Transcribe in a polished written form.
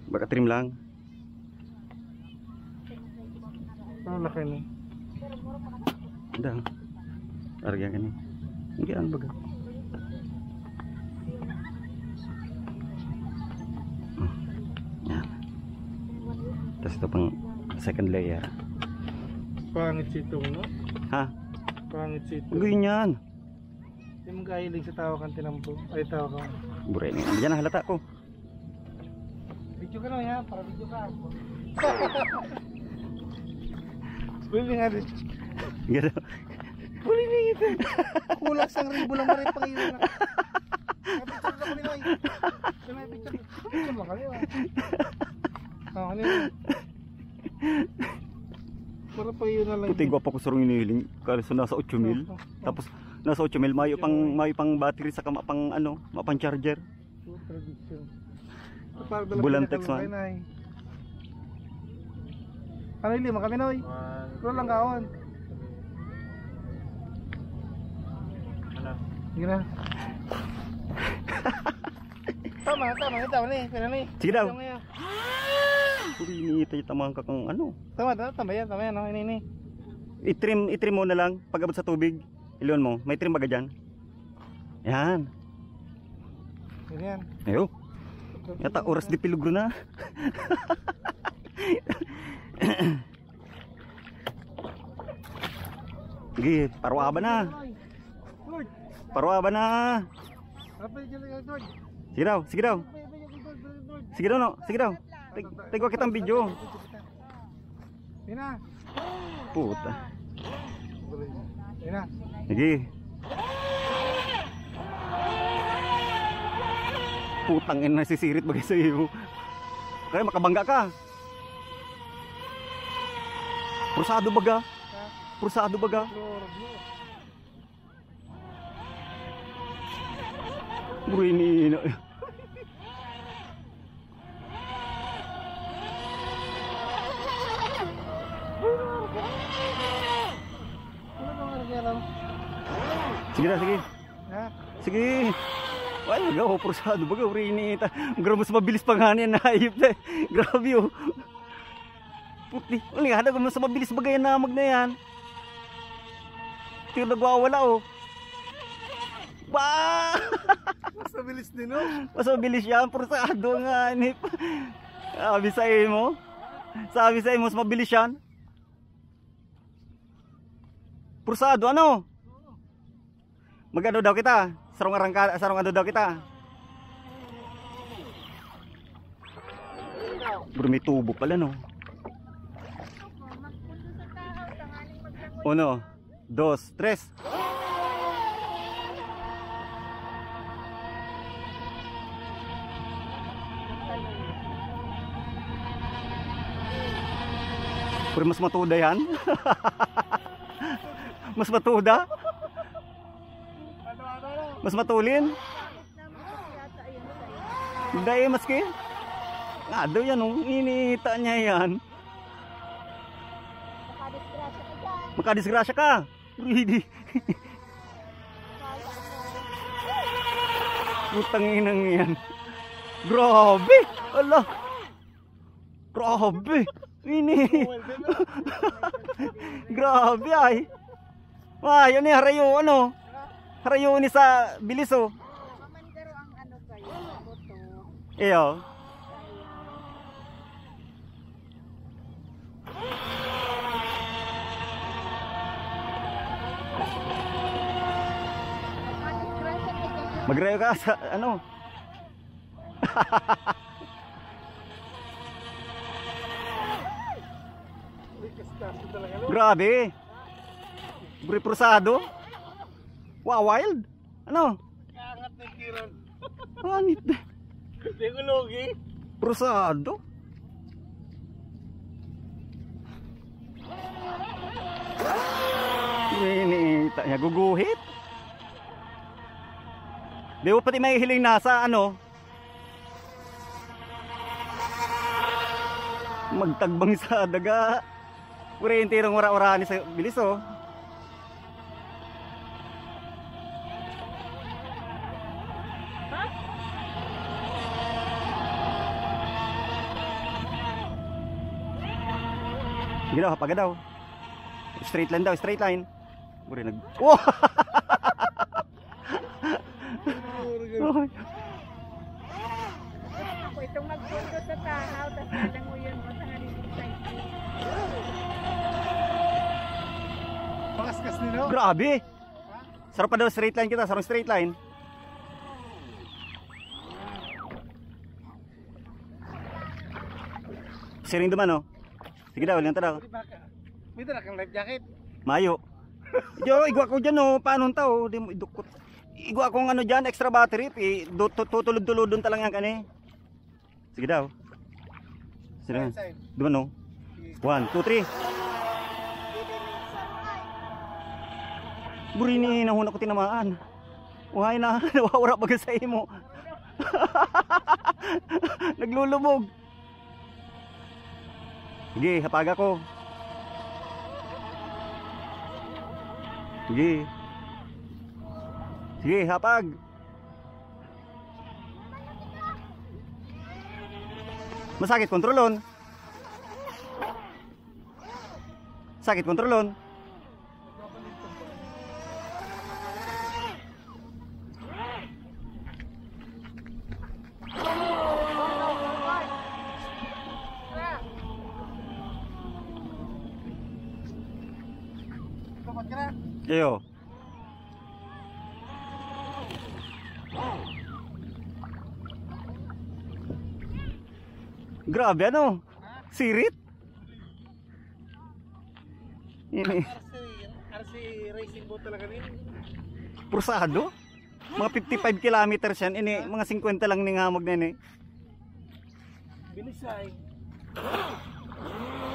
Baka trim lang. Ang laki ni. Udah. Harga kan ni. Hindi ang baga. Yan. Tapos ito pang second layer. Pangit sitong, no? Ha? Pangit sitong. Ganyan. Hindi mo kahilig sa tawa kang tinampo. Ay, tawa ka. Buray ni. Diyan halata ko. Video ka na ya, para video ka. Buli nga din. Gitu. Buli nga ito. Kulang sang ribo lang marit pang iyo na. Picture lang kami noy. May picture. Picture lang kami. Ano yun? Para pang iyo na lang. Puti gwapo ko sarong inihiling. Kaso nasa 8,000. Tapos nasa 8,000 mayo pang battery sa kama pang ano, mapang charger. Tradition. Bulantex man. Ano yung lima kami noy? Pero lang kaon. Ano? Sige na. Tama ni. Pera ni. Sige daw. Puri ini tayo tamang kakang ano. Tama yan, no? Ini. I-trim mo na lang pag abot sa tubig. Ilon mo. May trim baga dyan. Yan. Yan. Ayo. Yata oras di pilugro na. Sige, parwa ba na? Parwa ba na? Sige daw. Sige daw no, sige daw. Tigwa kitang video. Ina. Puta. Ina. Sige. Putang ina sisirit bagay sa iyo. Kaya makabangga ka. Pursado baga. Buri ini. Sige. Ha? Sige. Ay, gawa pursado baga buri ini. Grabe mas mabilis pa nga niyan na hayop. Grabe oh. Puti, wala hada ko mas mabilis bagay na mag na yan. Tiro nagwawala oh. Ba! Mas mabilis din oh. Mas mabilis yan, pursado nga ni. Sabi sa mo. Mas mabilis yan. Pursado ano? Magano daw kita? Sarong ano daw kita? May tubo pala no. 1, 2, 3. Pero mas matuda yan. Mas matuda. Mas matulin. Hindi maski. Nga daw yan oh. Inita niya yan. Makadisgrasya ka. Hindi. Putang inang yan. Grabe. Allah. Grabe. Ini. Grabe ay. Ay, yun ni harayo ano. Harayo ni sa bilis oh. Mamandaro ang ano kayo, boto. Iyo. Magrayo ka sa ano? Grabe. Buri-prusado. Wow, wild. Ano? Kaangat ng kiron. Anit. Hindi ko logi. Prusado. Ini tanya guguhit. Di mo pati may hiling nasa ano? Magtagbang sa daga. Puri yung tirong ora-ora ni sa bilis oh. Sige daw, hapaga daw. Straight line daw, straight line. Buri nag... Oh! Ako itong magpundo sa tanaw, tapos alam mo yun mo sa nalilitay. Pakaskas nila. Grabe! Sarap pa daw straight line kita, sarap straight line. Siring duman oh. Sige daw, liyan daw. May dala kang life jacket. Mayo. Yo, igwa ko dyan oh, paano tao, di mo idukot. Igwa akong ano dyan, extra battery, tutulod-tulodon talang yan kani. Sige daw. Sige. Duman oh. 1, 2, 3. Buri ni nahuna ko tinamaan. Uhay na, nawawara baga sa imo. Naglulubog. Sige, hapaga ko. Sige. Sige, hapag. Masakit kontrolon. Sakit kontrolon. Dapat ka na. Iyo. Grabe ano? Sirit? Ini. RC racing boat talaga rin. Prusado? Mga 55 kilometers yan. Ini, mga 50 lang ni ngamog na ini. Bilis ay.